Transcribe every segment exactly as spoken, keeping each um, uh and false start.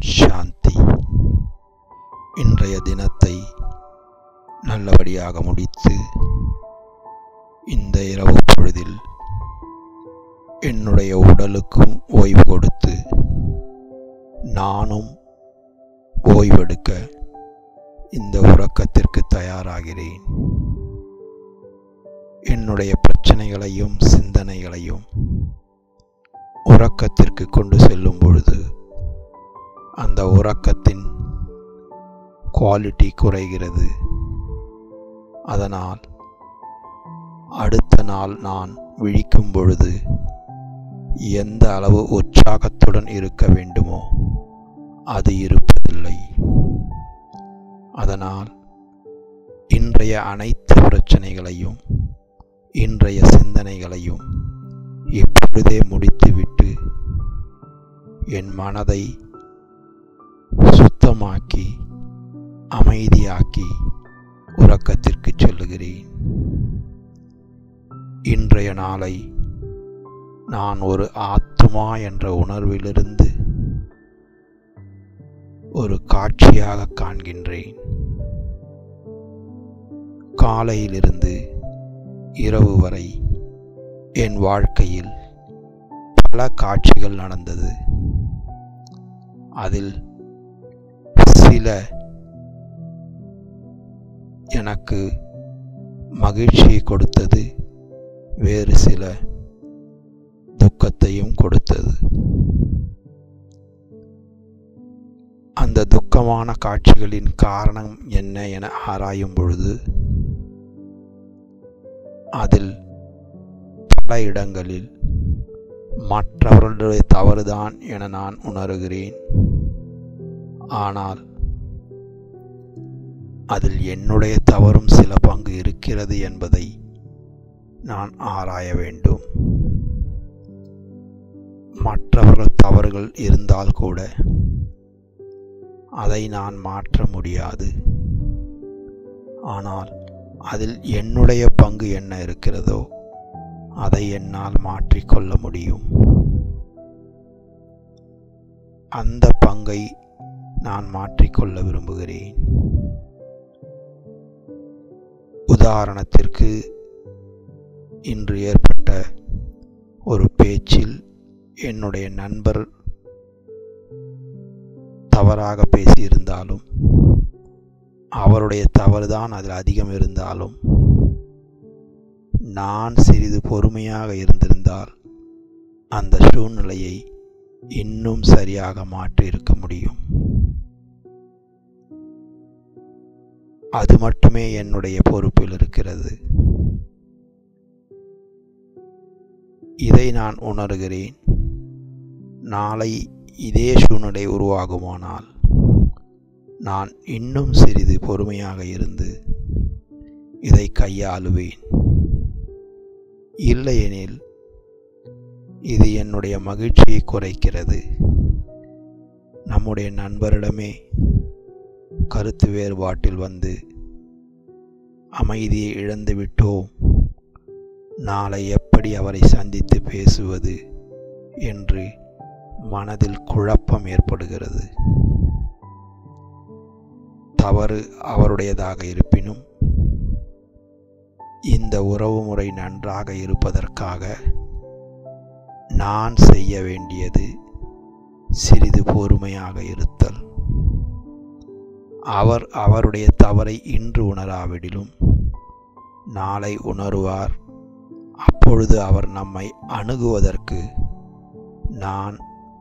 சாந்தி. இன்றைய தினத்தை நல்லபடியாக முடித்து இந்த இரவு பொழுதில் என்னுடைய உடலுக்கும் ஓய்வு கொடுத்து நானும் ஓய்வெடுக்க இந்த உறக்கத்திற்கு தயாராகிறேன். என்னுடைய பிரச்சனைகளையும் சிந்தனைகளையும் உறக்கத்திற்கு கொண்டு செல்லும் பொழுது அந்த உறக்கத்தின் குவாலிட்டி குறைகிறது. அதனால் அடுத்த நாள் நான் விழிக்கும் பொழுது எந்த அளவு உற்சாகத்துடன் இருக்க வேண்டுமோ அது இருப்பதில்லை. அதனால் இன்றைய அனைத்து பிரச்சனைகளையும் இன்றைய சிந்தனைகளையும் இப்பொழுதே முடித்துவிட்டு என் மனதை சுத்தமாக்கி அமைதியாக்கி உறக்கத்திற்கு செல்லுகிறேன். இன்றைய நாளை நான் ஒரு ஆத்மா என்ற உணர்விலிருந்து ஒரு காட்சியாக காண்கின்றேன். காலையிலிருந்து இரவு வரை என் வாழ்க்கையில் பல காட்சிகள் நடந்தது. அதில் சில எனக்கு மகிழ்ச்சியை கொடுத்தது, வேறு சில துக்கத்தையும் கொடுத்தது. அந்த துக்கமான காட்சிகளின் காரணம் என்ன என ஆராயும் பொழுது அதில் பல இடங்களில் மற்றவர்களுடைய தவறுதான் என நான் உணர்கிறேன். ஆனால் அதில் என்னுடைய தவறும் சில பங்கு இருக்கிறது என்பதை நான் ஆராய வேண்டும். மற்றவர்கள் தவறுகள் இருந்தால் கூட அதை நான் மாற்ற முடியாது. ஆனால் அதில் என்னுடைய பங்கு என்ன இருக்கிறதோ அதை என்னால் மாற்றிக்கொள்ள முடியும். அந்த பங்கை நான் மாற்றிக்கொள்ள விரும்புகிறேன். உதாரணத்திற்கு, இன்று ஏற்பட்ட ஒரு பேச்சில் என்னுடைய நண்பர் தவறாக பேசியிருந்தாலும், அவருடைய தவறுதான் அதில் அதிகம் இருந்தாலும், நான் சிறிது பொறுமையாக இருந்திருந்தால் அந்த சூழ்நிலையை இன்னும் சரியாக மாற்றி இருக்க முடியும். அது மட்டுமே என்னுடைய பொறுப்பில் இருக்கிறது. இதை நான் உணர்கிறேன். நாளை இதே சூழ்நிலை உருவாகுமானால் நான் இன்னும் சிறிது பொறுமையாக இருந்து இதை கையாளுவேன். இல்லையெனில் இது என்னுடைய மகிழ்ச்சியை குறைக்கிறது. நம்முடைய நண்பரிடமே கருத்து வேறுபாட்டில் வந்து அமைதியை இழந்து விட்டோம், நாளை எப்படி அவரை சந்தித்து பேசுவது என்று மனதில் குழப்பம் ஏற்படுகிறது. தவறு அவருடையதாக இருப்பினும் இந்த உறவுமுறை நன்றாக இருப்பதற்காக நான் செய்ய வேண்டியது சிறிது பொறுமையாக இருத்தல். அவர் அவருடைய தவறை இன்று உணராவிடிலும் நாளை உணருவார். அப்பொழுது அவர் நம்மை அணுகுவதற்கு நான்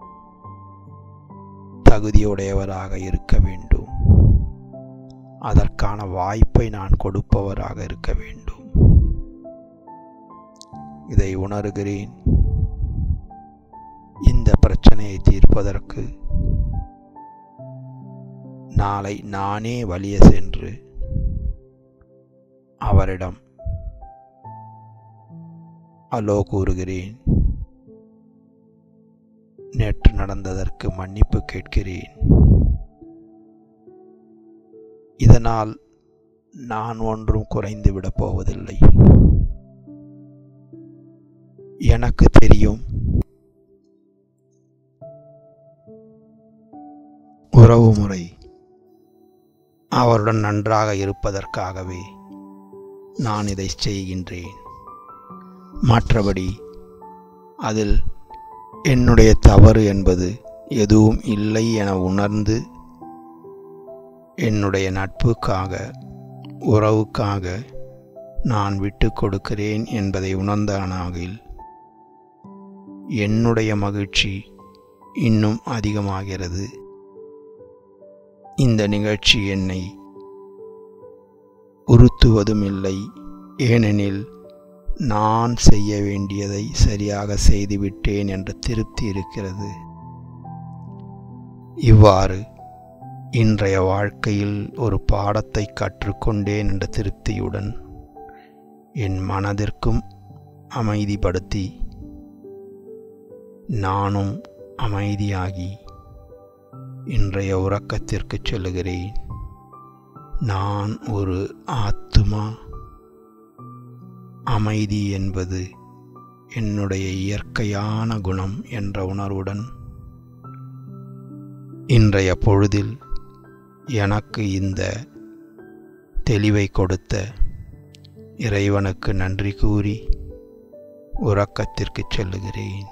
தகுதியுடையவராக இருக்க வேண்டும். அதற்கான வாய்ப்பை நான் கொடுப்பவராக இருக்க வேண்டும். இதை உணர்கிறேன். இந்த பிரச்சனையை தீர்ப்பதற்கு நாளை நானே வலிய சென்று அவரிடம் அலோ கூறுகிறேன். நேற்று நடந்ததற்கு மன்னிப்பு கேட்கிறேன். இதனால் நான் ஒன்றும் குறைந்து விடப் போவதில்லை. எனக்கு தெரியும் உறவுமுறை அவருடன் நன்றாக இருப்பதற்காகவே நான் இதை செய்கின்றேன். மற்றபடி அதில் என்னுடைய தவறு என்பது எதுவும் இல்லை என உணர்ந்து என்னுடைய நட்புக்காக, உறவுக்காக நான் விட்டு கொடுக்கிறேன் என்பதை உணர்ந்தானாகில் என்னுடைய மகிழ்ச்சி இன்னும் அதிகமாகிறது. இந்த நிகழ்ச்சி என்னை உறுத்துவதும் இல்லை, ஏனெனில் நான் செய்ய வேண்டியதை சரியாக செய்துவிட்டேன் என்ற திருப்தி இருக்கிறது. இவ்வாறு இன்றைய வாழ்க்கையில் ஒரு பாடத்தை கற்றுக்கொண்டேன் என்ற திருப்தியுடன் என் மனதிற்கும் அமைதிப்படுத்தி நானும் அமைதியாகி இன்றைய உறக்கத்திற்கு செல்லுகிறேன். நான் ஒரு ஆத்துமா. அமைதி என்பது என்னுடைய இயற்கையான குணம் என்ற உணர்வுடன் இன்றைய பொழுதில் எனக்கு இந்த தெளிவை கொடுத்த இறைவனுக்கு நன்றி கூறி உறக்கத்திற்கு செல்லுகிறேன்.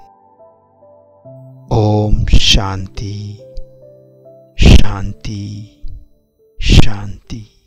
ஓம் சாந்தி, சாந்தி, சாந்தி.